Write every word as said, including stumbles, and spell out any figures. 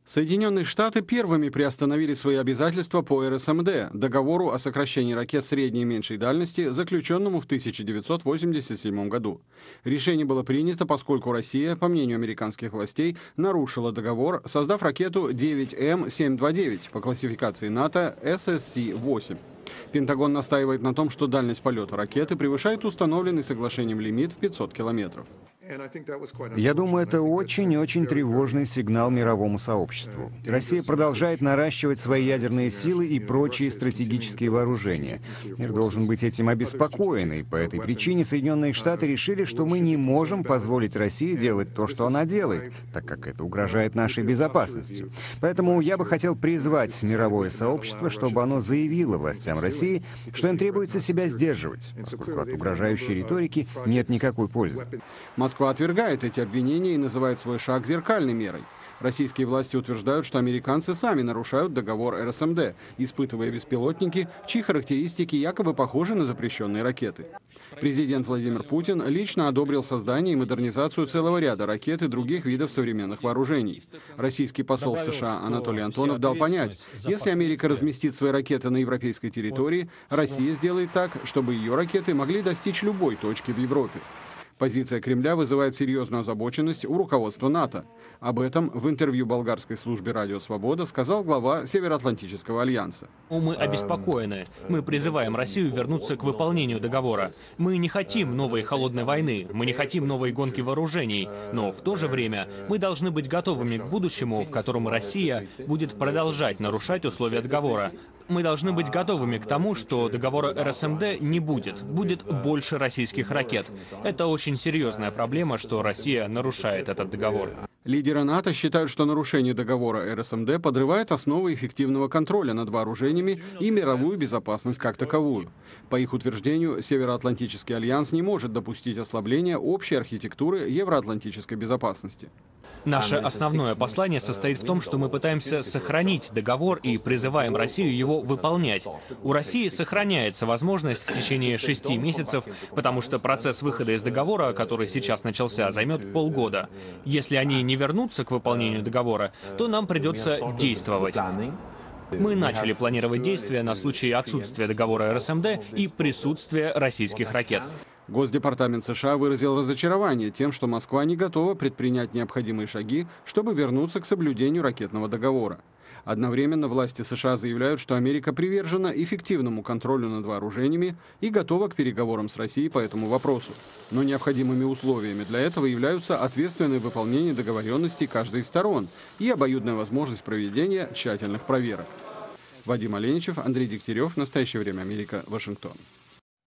Соединенные Штаты первыми приостановили свои обязательства по эр эс эм дэ, договору о сокращении ракет средней и меньшей дальности, заключенному в тысяча девятьсот восемьдесят седьмом году. Решение было принято, поскольку Россия, по мнению американских властей, нарушила договор, создав ракету девять эм семьсот двадцать девять по классификации НАТО эс эс си восемь. Пентагон настаивает на том, что дальность полета ракеты превышает установленный соглашением лимит в пятьсот километров. Я думаю, это очень и очень тревожный сигнал мировому сообществу. Россия продолжает наращивать свои ядерные силы и прочие стратегические вооружения. Мир должен быть этим обеспокоен, и по этой причине Соединенные Штаты решили, что мы не можем позволить России делать то, что она делает, так как это угрожает нашей безопасности. Поэтому я бы хотел призвать мировое сообщество, чтобы оно заявило властям России, что им требуется себя сдерживать, поскольку от угрожающей риторики нет никакой пользы. Москва отвергает эти обвинения и называет свой шаг зеркальной мерой. Российские власти утверждают, что американцы сами нарушают договор эр эс эм дэ, испытывая беспилотники, чьи характеристики якобы похожи на запрещенные ракеты. Президент Владимир Путин лично одобрил создание и модернизацию целого ряда ракет и других видов современных вооружений. Российский посол в США Анатолий Антонов дал понять, если Америка разместит свои ракеты на европейской территории, Россия сделает так, чтобы ее ракеты могли достичь любой точки в Европе. Позиция Кремля вызывает серьезную озабоченность у руководства НАТО. Об этом в интервью болгарской службе «Радио Свобода» сказал глава Североатлантического альянса. Мы обеспокоены. Мы призываем Россию вернуться к выполнению договора. Мы не хотим новой холодной войны, мы не хотим новой гонки вооружений, но в то же время мы должны быть готовыми к будущему, в котором Россия будет продолжать нарушать условия договора. Мы должны быть готовыми к тому, что договора эр эс эм дэ не будет. Будет больше российских ракет. Это очень серьезная проблема, что Россия нарушает этот договор. Лидеры НАТО считают, что нарушение договора эр эс эм дэ подрывает основы эффективного контроля над вооружениями и мировую безопасность как таковую. По их утверждению, Североатлантический альянс не может допустить ослабления общей архитектуры евроатлантической безопасности. Наше основное послание состоит в том, что мы пытаемся сохранить договор и призываем Россию его выполнять. У России сохраняется возможность в течение шести месяцев, потому что процесс выхода из договора, который сейчас начался, займет полгода. Если они не вернутся к выполнению договора, то нам придется действовать. Мы начали планировать действия на случай отсутствия договора эр эс эм дэ и присутствия российских ракет. Госдепартамент США выразил разочарование тем, что Москва не готова предпринять необходимые шаги, чтобы вернуться к соблюдению ракетного договора. Одновременно власти США заявляют, что Америка привержена эффективному контролю над вооружениями и готова к переговорам с Россией по этому вопросу. Но необходимыми условиями для этого являются ответственное выполнение договоренностей каждой из сторон и обоюдная возможность проведения тщательных проверок. Вадим Оленичев, Андрей Дегтярев. В настоящее время Америка, Вашингтон.